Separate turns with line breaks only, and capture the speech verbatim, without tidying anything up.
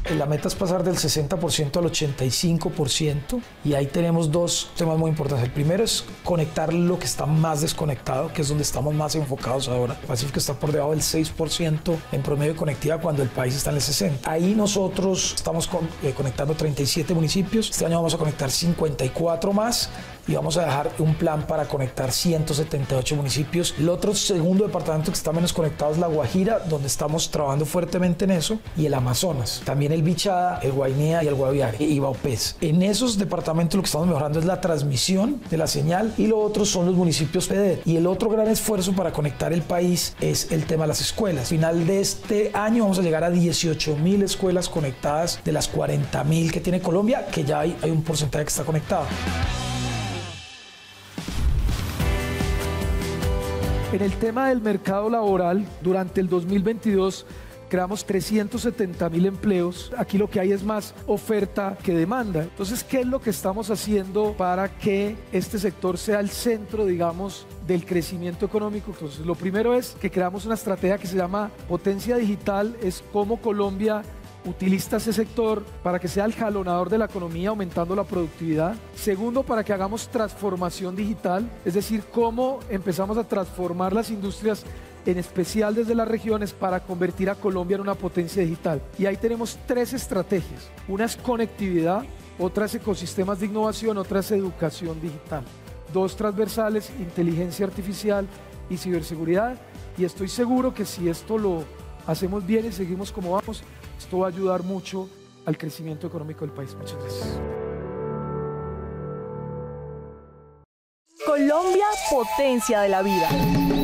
La meta es pasar del sesenta por ciento al ochenta y cinco por ciento y ahí tenemos dos temas muy importantes. El primero es conectar lo que está más desconectado, que es donde estamos más enfocados ahora. El Pacífico está por debajo del seis por ciento en promedio de conectividad cuando el país está en el sesenta por ciento. Ahí nosotros estamos con, eh, conectando treinta y siete municipios. Este año vamos a conectar cincuenta y cuatro más y vamos a dejar un plan para conectar ciento setenta y ocho municipios. El otro segundo departamento que está menos conectado es La Guajira, donde estamos trabajando fuertemente en eso, y el Amazonas. También el Bichada, el Guainía y el Guaviare y Baupés. En esos departamentos lo que estamos mejorando es la transmisión de la señal y lo otro son los municipios P D E T. Y el otro gran esfuerzo para conectar el país es el tema de las escuelas. Al final de este año vamos a llegar a dieciocho mil escuelas conectadas de las cuarenta mil que tiene Colombia, que ya hay, hay un porcentaje que está conectado.
En el tema del mercado laboral, durante el dos mil veintidós creamos trescientos setenta mil empleos. Aquí lo que hay es más oferta que demanda. Entonces, ¿qué es lo que estamos haciendo para que este sector sea el centro, digamos, del crecimiento económico? Entonces, lo primero es que creamos una estrategia que se llama Potencia Digital. Es cómo Colombia utiliza ese sector para que sea el jalonador de la economía, aumentando la productividad. Segundo, para que hagamos transformación digital, es decir, cómo empezamos a transformar las industrias, en especial desde las regiones, para convertir a Colombia en una potencia digital. Y ahí tenemos tres estrategias. Una es conectividad, otra es ecosistemas de innovación, otra es educación digital. Dos transversales, inteligencia artificial y ciberseguridad. Y estoy seguro que si esto lo hacemos bien y seguimos como vamos, esto va a ayudar mucho al crecimiento económico del país. Muchas gracias.
Colombia, potencia de la vida.